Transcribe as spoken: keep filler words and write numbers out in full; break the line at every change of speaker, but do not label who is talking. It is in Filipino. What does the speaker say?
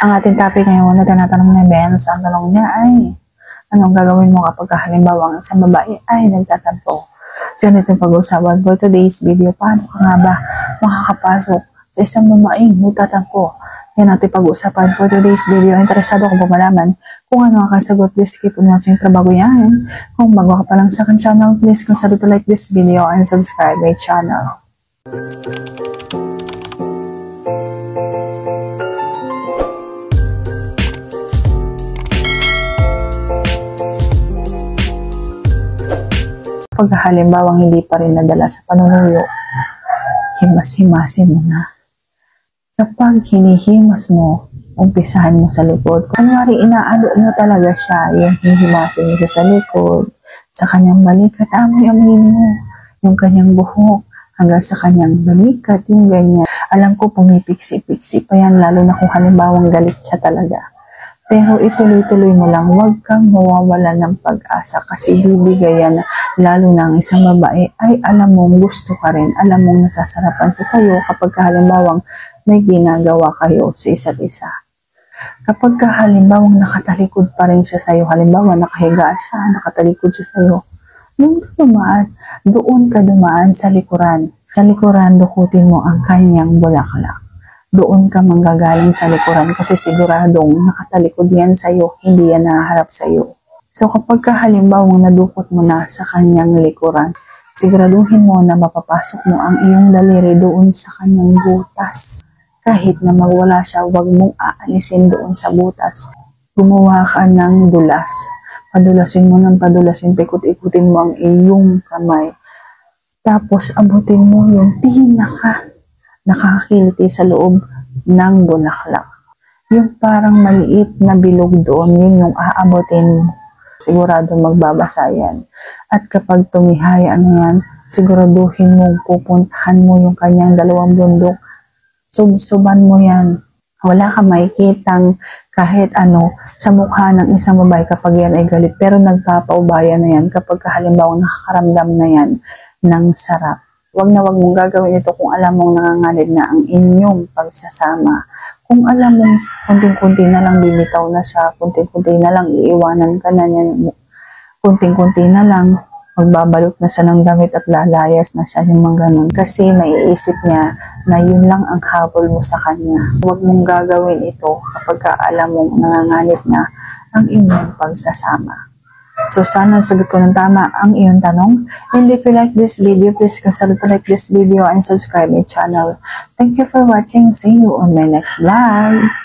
Ang ating topic ngayon na tinatanong ni Benz, ang tanong niya ay, anong gagawin mo kapag halimbawa ang isang babae ay nagtatampo? So yan itong pag-uusapan for today's video. Paano ka nga ba makakapasok sa isang babaeng nagtatampo? Yan natin pag-uusapan for today's video. Interesado ko po malaman kung ano ang kasagot. Please keep on watching para bago yan. Kung bago ka pa lang sa akin channel, please consider to like this video and subscribe my channel. Pag halimbawang hindi pa rin nadala sa panunuyo, himas-himasin mo na. Kapag hinihimas mo, umpisahan mo sa likod. Kunwari, inaalo mo talaga siya, yung hihimasin mo siya sa likod, sa kanyang balikat, amoy-amoyin mo yung kanyang buhok, hanggang sa kanyang balikat, yung ganyan. Alam ko, pumipiksi-piksi pa yan, lalo na kung halimbawang galit siya talaga. Pero ituloy-tuloy mo lang, huwag kang mawawala ng pag-asa kasi bibigayan, lalo na ang isang babae ay alam mong gusto ka rin, alam mong nasasarapan siya sa'yo kapag halimbawang may ginagawa kayo sa isa't isa. Kapag halimbawang nakatalikod pa rin siya sa'yo, halimbawa nakahiga siya, nakatalikod siya sa'yo, doon ka dumaan, doon ka dumaan sa likuran. Sa likuran, dukutin mo ang kanyang bulaklak. Doon ka manggagaling sa likuran kasi siguradong nakatalikod yan sa'yo, hindi yan naharap sa'yo. So kapag halimbawang nadukot mo na sa kanyang likuran, siguraduhin mo na mapapasok mo ang iyong daliri doon sa kanyang butas. Kahit na magwala siya, huwag mong aalisin doon sa butas. Gumawa ka ng dulas. Padulasin mo ng padulasin, pikot-ikutin mo ang iyong kamay. Tapos abutin mo yung pinaka nakakakiliti sa loob ng bulaklak. Yung parang maliit na bilog doon, yun yung aabutin mo. Sigurado magbabasa yan. At kapag tumihaya na yan, siguraduhin mo, pupuntahan mo yung kanyang dalawang bundok. Subsuban mo yan. Wala ka makikitang kahit ano sa mukha ng isang babae kapag yan ay galit. Pero nagpapaubaya na yan kapag halimbawa nakakaramdam na yan ng sarap. Huwag na huwag mong gagawin ito kung alam mong nanganganib na ang inyong pagsasama. Kung alam mong kunting-kunti na lang bibitaw na siya, kunting-kunti na lang iiwanan ka na niya, kunting-kunti na lang magbabalot na siya ng damit at lalayas na siya yung mga ganun. Kasi maiisip niya na yun lang ang habol mo sa kanya. Huwag mong gagawin ito kapag alam mong nanganganib na ang inyong pagsasama. So, sana sagot ko ng tama ang iyong tanong. And if you like this video, please consider to like this video and subscribe my channel. Thank you for watching. See you on my next vlog.